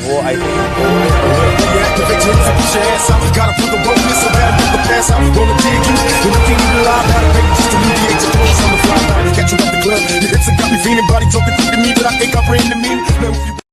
वो I think Catch you at the club, your hips have got me feeling, body talking to me, but I think I bring the meaning.